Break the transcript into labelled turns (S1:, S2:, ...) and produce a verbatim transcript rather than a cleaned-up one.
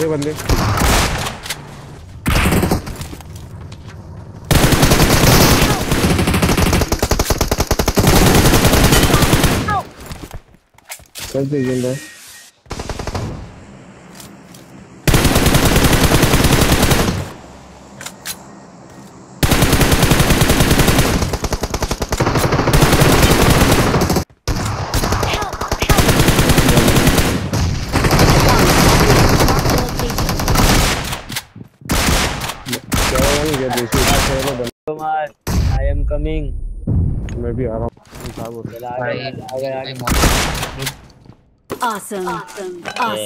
S1: आधे बंदे कैसे जिंदा है
S2: I am coming.
S1: मैं भी आ रहा हूँ।
S2: Awesome. Awesome.